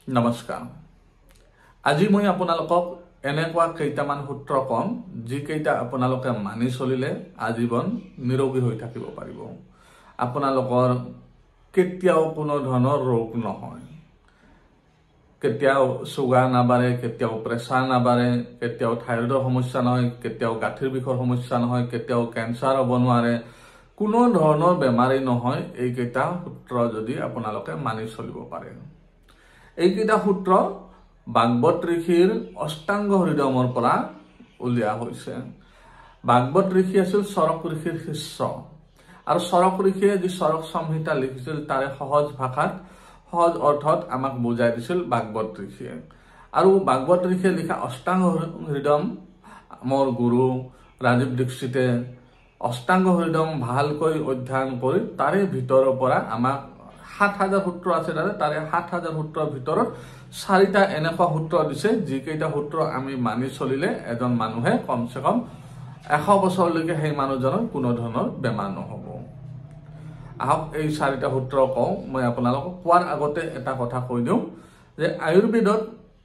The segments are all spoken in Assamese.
নমস্কাৰ। আজি মই আপোনালোকক এনেকুৱা কেইটামান সূত্ৰ কম যিকেইটা আপোনালোকে মানি চলিলে আজীৱন নিৰোগী হৈ থাকিব পাৰিব। আপোনালোকৰ কেতিয়াও কোনো ধৰণৰ ৰোগ নহয়, কেতিয়াও চুগাৰ নাবাঢ়ে, কেতিয়াও প্ৰেছাৰ নাবাঢ়ে, কেতিয়াও থাইৰয়ডৰ সমস্যা নহয়, কেতিয়াও গাঁঠিৰ বিষৰ সমস্যা নহয়, কেতিয়াও কেঞ্চাৰ হ'ব নোৱাৰে, কোনো ধৰণৰ বেমাৰেই নহয় এইকেইটা সূত্ৰ যদি আপোনালোকে মানি চলিব পাৰে। এইকেইটা সূত্ৰ ভাগৱত ঋষিৰ অষ্টাংগ হৃদয়মৰ পৰা উলিওৱা হৈছে। ভাগৱত ঋষি আছিল চৰক ঋষিৰ শিষ্য আৰু চৰক ঋষিয়ে যি চৰক সংহিতা লিখিছিল তাৰে সহজ ভাষাত সহজ অৰ্থত আমাক বুজাই দিছিল ভাগৱত ঋষিয়ে। আৰু ভাগৱত ঋষিয়ে লিখা অষ্টাংগ হৃদয়ম মোৰ গুৰু ৰাজীৱ দীক্ষিতে অষ্টাংগ হৃদয়ম ভালকৈ অধ্যয়ন কৰি তাৰে ভিতৰৰ পৰা আমাক ৭,০০০ সূত্ৰ আছে, তাৰে ৭,০০০ সূত্ৰৰ ভিতৰত ৪টা এনেকুৱা সূত্ৰ দিছে যিকেইটা সূত্ৰ আমি মানি চলিলে এজন মানুহে কমচে কম ১০০ বছৰলৈকে সেই মানুহজনৰ কোনো ধৰণৰ বেমাৰ নহ'ব। আহক এই ৪টা সূত্ৰ কওঁ। মই আপোনালোকক কোৱাৰ আগতে এটা কথা কৈ দিওঁ যে আয়ুৰ্বেদত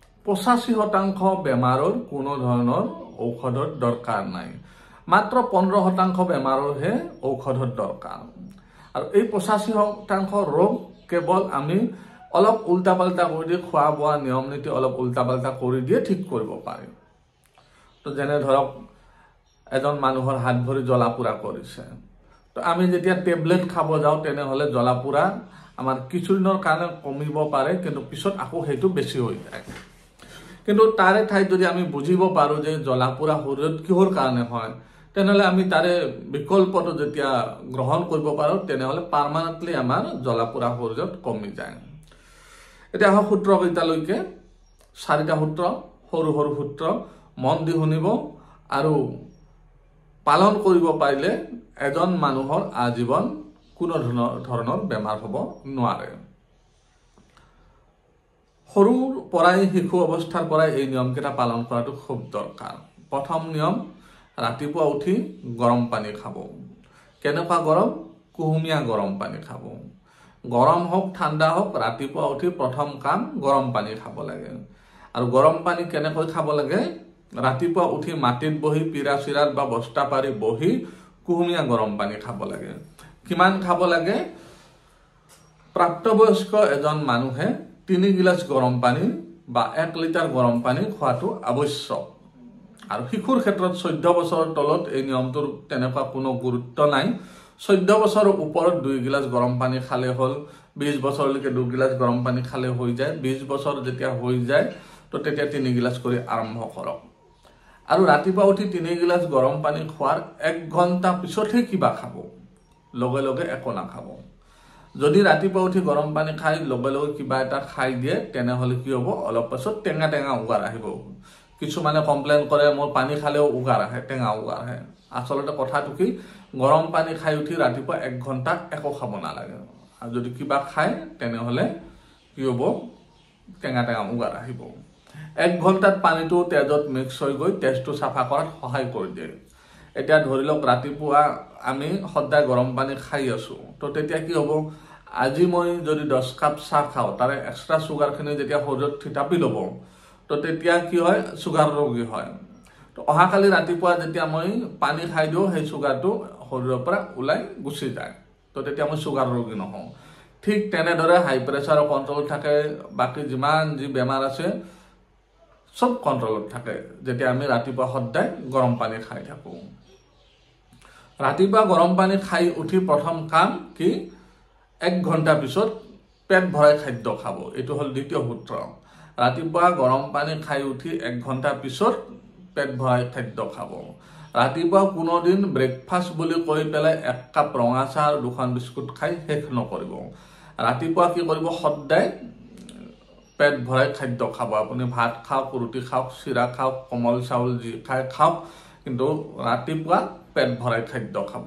৮৫% বেমাৰৰ কোনো ধৰণৰ ঔষধৰ দৰকাৰ নাই, মাত্ৰ ১৫% বেমাৰৰহে ঔষধৰ দৰকাৰ। আৰু এই ৮৫% ৰোগ কেৱল আমি অলপ উল্টা পাল্টা কৰি দিয়ে, খোৱা বোৱা নিয়ম নীতি অলপ উল্টা পাল্টা কৰি দিয়ে ঠিক কৰিব পাৰি। তো যেনে ধৰক এজন মানুহৰ হাত ভৰি জ্বলা পোৰা কৰিছে, তো আমি যেতিয়া টেবলেট খাব যাওঁ তেনেহ'লে জ্বলা পোৰা আমাৰ কিছুদিনৰ কাৰণে কমিব পাৰে, কিন্তু পিছত আকৌ সেইটো বেছি হৈ যায়। কিন্তু তাৰে ঠাইত যদি আমি বুজিব পাৰোঁ যে জ্বলা পোৰা শৰীৰত কিহৰ কাৰণে হয়, তেনেহ'লে আমি তাৰে বিকল্পটো যেতিয়া গ্ৰহণ কৰিব পাৰোঁ তেনেহ'লে পাৰ্মানেণ্টলি আমাৰ জ্বলা পোৰা শৰীৰত কমি যায়। এতিয়া আহক সূত্ৰকেইটালৈকে। ৪টা সূত্ৰ, সৰু সৰু সূত্ৰ, মন দি শুনিব আৰু পালন কৰিব পাৰিলে এজন মানুহৰ আজীৱন কোনো ধৰণৰ বেমাৰ হ'ব নোৱাৰে। সৰুৰ পৰাই শিশু অৱস্থাৰ পৰাই এই নিয়মকেইটা পালন কৰাটো খুব দৰকাৰ। প্ৰথম নিয়ম, ৰাতিপুৱা উঠি গৰম পানী খাব। কেনেকুৱা গৰম? কুহুমীয়া গৰম পানী খাব। গৰম হওক ঠাণ্ডা হওক, ৰাতিপুৱা উঠি প্ৰথম কাম গৰম পানী খাব লাগে। আৰু গৰম পানী কেনেকৈ খাব লাগে? ৰাতিপুৱা উঠি মাটিত বহি পীৰা চিৰাত বা বস্তা পাৰি বহি কুহুমীয়া গৰম পানী খাব লাগে। কিমান খাব লাগে? প্ৰাপ্তবয়স্ক এজন মানুহে ৩ গিলাচ গৰম পানী বা ১ লিটাৰ গৰম পানী খোৱাটো আৱশ্যক। আৰু শিশুৰ ক্ষেত্ৰত ১৪ বছৰৰ তলত এই নিয়মটোৰ তেনেকুৱা কোনো গুৰুত্ব নাই। ১৪ বছৰৰ ওপৰত ২ গিলাচ গৰম পানী খালে হ'ল, ২০ বছৰলৈকে ২ গিলাচ গৰম পানী খালে হৈ যায়। ২০ বছৰ যেতিয়া হৈ যায় তো তেতিয়া ৩ গিলাচ কৰি আৰম্ভ কৰক। আৰু ৰাতিপুৱা উঠি ৩ গিলাচ গৰম পানী খোৱাৰ ১ ঘণ্টা পিছতহে কিবা খাব, লগে লগে একো নাখাব। যদি ৰাতিপুৱা উঠি গৰম পানী খাই লগে লগে কিবা এটা খাই দিয়ে তেনেহ'লে কি হ'ব? অলপ পাছত টেঙা টেঙা উগাৰ আহিব। কিছুমানে কমপ্লেইন কৰে মোৰ পানী খালেও উগাৰ আহে, টেঙা উগাৰ আহে। আচলতে কথাটো কি, গৰম পানী খাই উঠি ৰাতিপুৱা ১ ঘণ্টা একো খাব নালাগে। আৰু যদি কিবা খায় তেনেহ'লে কি হ'ব? টেঙা টেঙা উগাৰ আহিব। ১ ঘণ্টাত পানীটো তেজত মিক্স হৈ গৈ তেজটো চাফা কৰাত সহায় কৰি দিয়ে। এতিয়া ধৰি লওক ৰাতিপুৱা আমি সদায় গৰম পানী খাই আছোঁ, তো তেতিয়া কি হ'ব? আজি মই যদি 10 কাপ চাহ খাওঁ, তাৰে এক্সট্ৰা চুগাৰখিনি যেতিয়া শৰীৰত থিতাপি ল'ব, তো তেতিয়া কি হয়? চুগাৰ ৰোগী হয়। তো অহাকালি ৰাতিপুৱা যেতিয়া মই পানী খাই দিওঁ সেই চুগাৰটো শৰীৰৰ পৰা ওলাই গুচি যায়, তো তেতিয়া মই চুগাৰ ৰোগী নহওঁ। ঠিক তেনেদৰে হাই প্ৰেছাৰো কণ্ট্ৰল থাকে, বাকী যিমান যি বেমাৰ আছে চব কণ্ট্ৰলত থাকে যেতিয়া আমি ৰাতিপুৱা সদায় গৰম পানী খাই থাকোঁ। ৰাতিপুৱা গৰম পানী খাই উঠি প্ৰথম কাম কি? ১ ঘণ্টা পিছত পেট ভৰাই খাদ্য খাব। এইটো হ'ল দ্বিতীয় সূত্ৰ। ৰাতিপুৱা গৰম পানী খাই উঠি ১ ঘণ্টা পিছত পেট ভৰাই খাদ্য খাব। ৰাতিপুৱা কোনো দিন ব্ৰেকফাষ্ট বুলি কৈ পেলাই ১ কাপ ৰঙা চাহ আৰু 2খন বিস্কুট খাই শেষ নকৰিব। ৰাতিপুৱা কি কৰিব? সদায় পেট ভৰাই খাদ্য খাব। আপুনি ভাত খাওক, ৰুটি খাওক, চিৰা খাওক, কোমল চাউল যি খাই খাওক, কিন্তু ৰাতিপুৱা পেট ভৰাই খাদ্য খাব।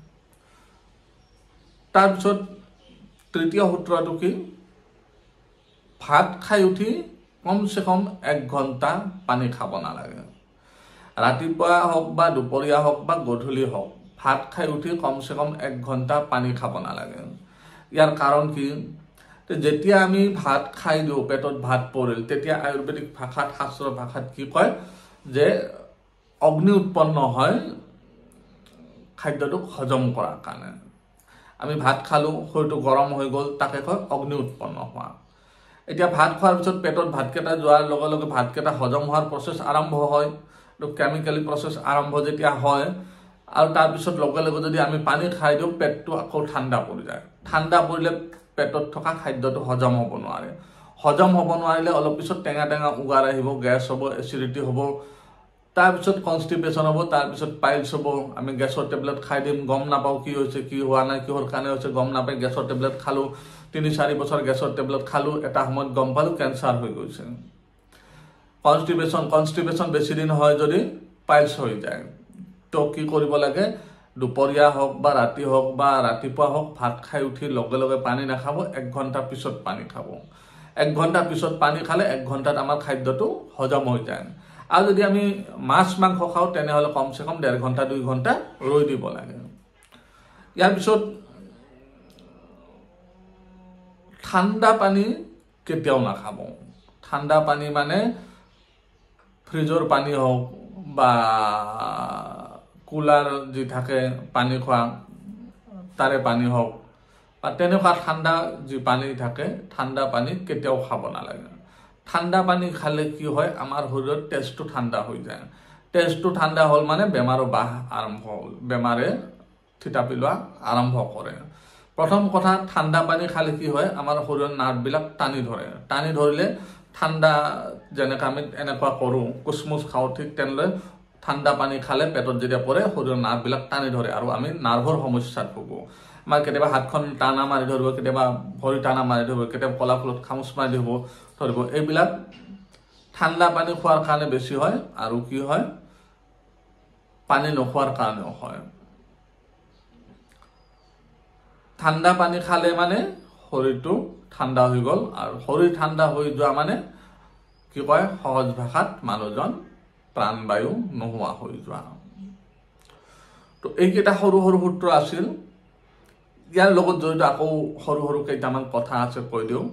তাৰপিছত তৃতীয় সূত্ৰটো কি? ভাত খাই উঠি কমচে কম ১ ঘণ্টা পানী খাব নালাগে। ৰাতিপুৱা হওক বা দুপৰীয়া হওক বা গধূলি হওক, ভাত খাই উঠি কমচে কম 1 ঘণ্টা পানী খাব নালাগে। ইয়াৰ কাৰণ কি? যেতিয়া আমি ভাত খাই দিওঁ পেটত ভাত পৰিল তেতিয়া আয়ুৰ্বেদিক ভাষাত শাস্ত্ৰ ভাষাত কি কয় যে অগ্নি উৎপন্ন হয় খাদ্যটোক হজম কৰাৰ কাৰণে আমি ভাত খালোঁ শৰীৰটো গৰম হৈ গ'ল তাকে কয় অগ্নি উৎপন্ন হোৱা এতিয়া ভাত খোৱাৰ পিছত পেটত ভাতকেইটা যোৱাৰ লগে লগে ভাতকেইটা হজম হোৱাৰ প্ৰচেছ আৰম্ভ হয় তো কেমিকেলি প্ৰচেছ আৰম্ভ যেতিয়া হয় আৰু তাৰপিছত লগে লগে যদি আমি পানী খাই দিওঁ পেটটো আকৌ ঠাণ্ডা পৰি যায় ঠাণ্ডা পৰিলে পেটত থকা খাদ্যটো হজম হ'ব নোৱাৰিলে অলপ পিছত টেঙা টেঙা উগাৰ আহিব গেছ হ'ব এচিডিটি হ'ব তাৰপিছত কনষ্টিপেশ্যন হ'ব তাৰপিছত পাইলছ হ'ব আমি গেছৰ টেবলেট খাই দিম গম নাপাওঁ কি হৈছে কি হোৱা নাই কিহৰ কাৰণে হৈছে গম নাপাই গেছৰ টেবলেট খালোঁ 3-4 বছৰ গেছৰ টেবলেট খালোঁ এটা সময়ত গম পালোঁ কেঞ্চাৰ হৈ গৈছে কনষ্টিপেশ্যন বেছি দিন হয় যদি পাইলছ হৈ যায় তো কি কৰিব লাগে দুপৰীয়া হওক বা ৰাতি হওক বা ৰাতিপুৱা হওক ভাত খাই উঠি লগে লগে পানী নাখাব 1 ঘণ্টা পিছত পানী খাব 1 ঘণ্টা পিছত পানী খালে 1 ঘণ্টাত আমাৰ খাদ্যটো হজম হৈ যায় আৰু যদি আমি মাছ মাংস খাওঁ তেনেহ'লে কমসে কম 1.5 ঘণ্টা 2 ঘণ্টা ৰৈ দিব লাগে ইয়াৰ পিছত ঠাণ্ডা পানী কেতিয়াও নাখাব ঠাণ্ডা পানী মানে ফ্ৰিজৰ পানী হওক বা কুলাৰ যি থাকে পানী খোৱা তাৰে পানী হওক বা তেনেকুৱা ঠাণ্ডা যি পানী থাকে ঠাণ্ডা পানী কেতিয়াও খাব নালাগে ঠাণ্ডা পানী খালে কি হয় আমাৰ শৰীৰৰ তেজটো ঠাণ্ডা হৈ যায় তেজটো ঠাণ্ডা হ'ল মানে বেমাৰৰ বাহ আৰম্ভ হ'ল বেমাৰে থিতা পিলোৱা আৰম্ভ কৰে প্ৰথম কথা ঠাণ্ডা পানী খালে কি হয় আমাৰ শৰীৰৰ নাৰ্ভবিলাক টানি ধৰিলে ঠাণ্ডা যেনেকৈ আমি এনেকুৱা কৰোঁ কুচমুচ খাওঁ ঠিক তেনেদৰে ঠাণ্ডা পানী খালে পেটত যেতিয়া পৰে শৰীৰৰ নাৰ্ভবিলাক টানি ধৰে আৰু আমি নাৰ্ভৰ সমস্যাত ভোগোঁ আমাৰ কেতিয়াবা হাতখন টানা মাৰি ধৰিব কেতিয়াবা ভৰি টানা মাৰি ধৰিব কেতিয়াবা কলাফুলত খামুচ মাৰি ধৰিব এইবিলাক ঠাণ্ডা পানী খোৱাৰ কাৰণে বেছি হয় আৰু কি হয় পানী নোখোৱাৰ কাৰণেও হয় ঠাণ্ডা পানী খালে মানে শৰীৰটো ঠাণ্ডা হৈ গ'ল আৰু শৰীৰ ঠাণ্ডা হৈ যোৱা মানে কি কয় সহজ ভাষাত মানুহজন প্ৰাণবায়ু নোহোৱা হৈ যোৱা তো এইকেইটা সৰু সৰু সূত্ৰ আছিল ইয়াৰ লগত জড়িত আকৌ সৰু কেইটামান কথা আছে কৈ দিওঁ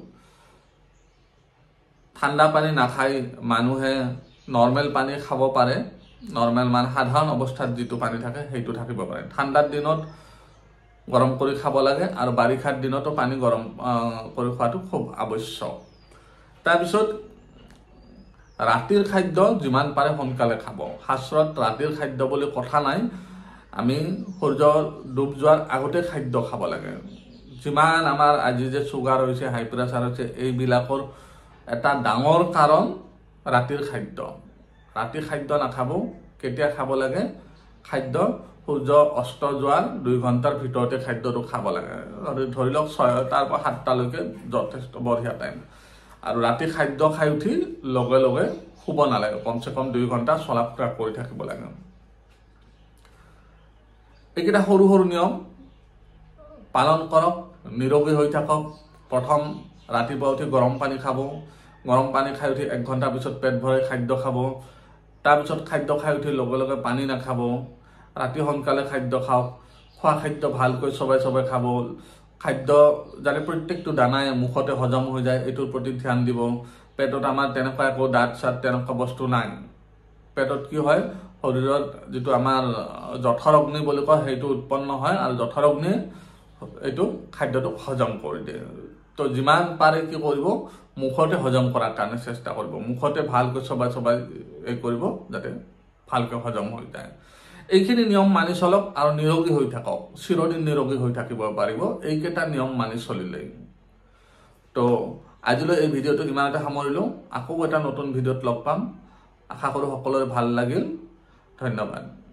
ঠাণ্ডা পানী নাখাই মানুহে নৰ্মেল পানী খাব পাৰে নৰ্মেল মানে সাধাৰণ অৱস্থাত যিটো পানী থাকে সেইটো থাকিব পাৰে ঠাণ্ডাৰ দিনত গৰম কৰি খাব লাগে আৰু বাৰিষাৰ দিনতো পানী গৰম কৰি খোৱাটো খুব আৱশ্যক তাৰপিছত ৰাতিৰ খাদ্য যিমান পাৰে সোনকালে খাব শাস্ত্ৰত ৰাতিৰ খাদ্য বুলি কথা নাই আমি সূৰ্য ডুব যোৱাৰ আগতে খাদ্য খাব লাগে যিমান আমাৰ আজি যে চুগাৰ হৈছে হাই প্ৰেছাৰ হৈছে এইবিলাকৰ এটা ডাঙৰ কাৰণ ৰাতিৰ খাদ্য নাখাব কেতিয়া খাব লাগে খাদ্য সূৰ্য অস্ত যোৱাৰ 2 ঘণ্টাৰ ভিতৰতে খাদ্যটো খাব লাগে ধৰি লওক 6টাৰ পৰা 7টালৈকে যথেষ্ট বঢ়িয়া টাইম আৰু ৰাতি খাদ্য খাই উঠি লগে লগে শুব নালাগে কমসে কম 2 ঘণ্টা চলাফুৰা কৰি থাকিব লাগে এইকেইটা সৰু নিয়ম পালন কৰক নিৰোগী হৈ থাকক প্ৰথম ৰাতিপুৱা উঠি গৰম পানী খাব গৰম পানী খাই উঠি 1 ঘণ্টা পিছত পেট ভৰাই খাদ্য খাব তাৰপিছত খাদ্য খাই উঠি লগে লগে পানী নাখাব ৰাতি সোনকালে খাদ্য খাওক খোৱা খাদ্য ভালকৈ চবাই খাব খাদ্য যাতে প্ৰত্যেকটো দানাই মুখতে হজম হৈ যায় এইটোৰ প্ৰতি ধ্যান দিব পেটত আমাৰ তেনেকুৱা একো দাঁত চাত তেনেকুৱা বস্তু নাই পেটত কি হয় শৰীৰত যিটো আমাৰ জঠৰ অগ্নি বুলি কয় সেইটো উৎপন্ন হয় আৰু জঠৰ অগ্নি এইটো খাদ্যটো হজম কৰি দিয়ে তো যিমান পাৰে কি কৰিব মুখতে হজম কৰাৰ কাৰণে চেষ্টা কৰিব মুখতে ভালকৈ চবাই এই কৰিব যাতে ভালকৈ হজম হৈ যায় এইখিনি নিয়ম মানি চলক আৰু নিৰোগী হৈ থাকক চিৰদিন নিৰোগী হৈ থাকিব পাৰিব এইকেইটা নিয়ম মানি চলিলেই তো আজিলৈ এই ভিডিঅ'টো ইমানতে সামৰিলোঁ আকৌ এটা নতুন ভিডিঅ'ত লগ পাম আশা কৰোঁ সকলোৰে ভাল লাগিল ধন্যবাদ